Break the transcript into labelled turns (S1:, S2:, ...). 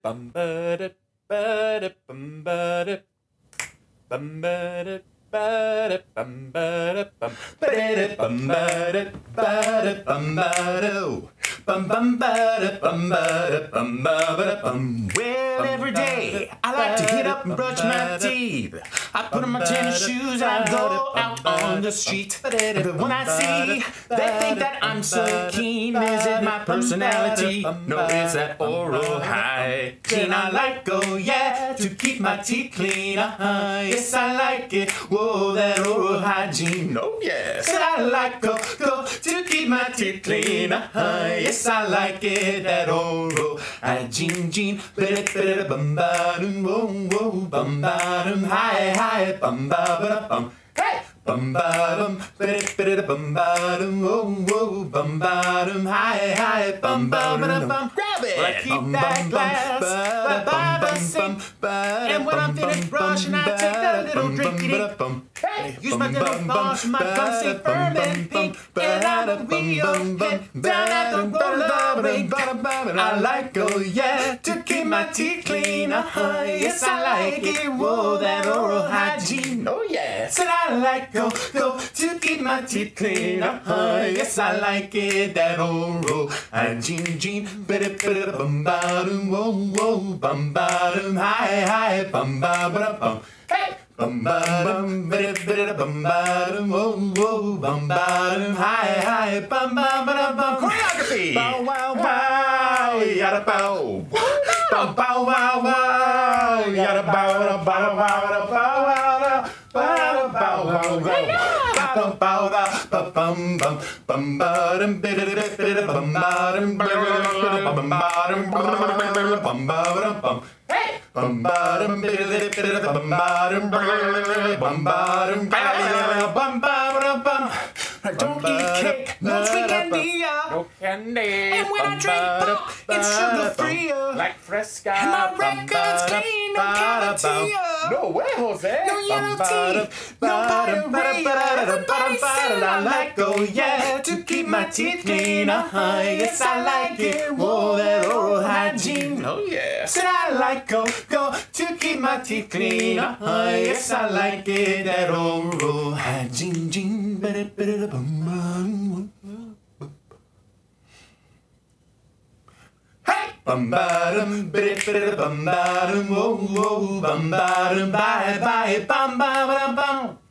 S1: Bum ba da ba da bum ba da bum ba da ba da bum ba da bum ba da bum ba da ba da bum ba da bum bum ba da bum ba da bum ba da bum.
S2: Well, every day I like to get up and brush my teeth. I put on my tennis shoes and I go out on the street. But when I see, they think that I'm so keen. Is it my personality? No, it's that oral hygiene. I like, oh yeah, to keep my teeth clean. Yes, I like it. Whoa, that oral hygiene. Oh yeah. Said I like, go to keep my teeth clean. Yes, I like it. That oral hygiene, gene. Bum ba dum, whoa whoa, bum ba dum, hi bum ba ba bum. Hey, bum ba dum, bum ba dum, whoa whoa, bum ba dum, hi bum ba ba bum. Grab it. Well, I keep that glass by the sink, and when I'm finished brushing, I take that little drinkity. Hey, use my little brush, my gun stay firm and pink, and out of the wheel, head down at the roller rink. I like, oh yeah, to keep my teeth clean. Yes, I like it. Whoa, that oral hygiene. Oh yeah. Said I like, go to keep my teeth clean. Yes, I like it. That oral hygiene, gene. Bum ba dum, whoa whoa, bum ba dum, hi bum ba ba bum. Hey. Bum ba dum, bum ba dum, whoa whoa, bum ba dum, hi bum ba ba bum. Choreography. Bow wow wow, yada bow. Bow bow wow wow, yada bow da bow wow da bow wow da bow bow wow wow. Bum bow da bum bum bum ba dum bum ba dum bum ba dum bum ba dum. Hey! Bum ba dum bum ba dum bum ba dum bum ba dum. I don't eat cake, no sweet candy,
S1: no candy.
S2: And when I drink pop, it's sugar free.
S1: Like Fresca.
S2: And my record's clean, no cavity.
S1: No way, Jose.
S2: No yellow teeth, no diarrhea. Everybody said I like, oh yeah, to keep my teeth clean. Yes, I like it. Whoa, that oral hygiene.
S1: Oh yeah.
S2: Said I like, go to keep my teeth clean. Yes, I like it. That oral hygiene, gene. Hey! Bum ba dum, bum ba dum, whoa whoa, bum ba dum, bye bye, bum ba ba bum.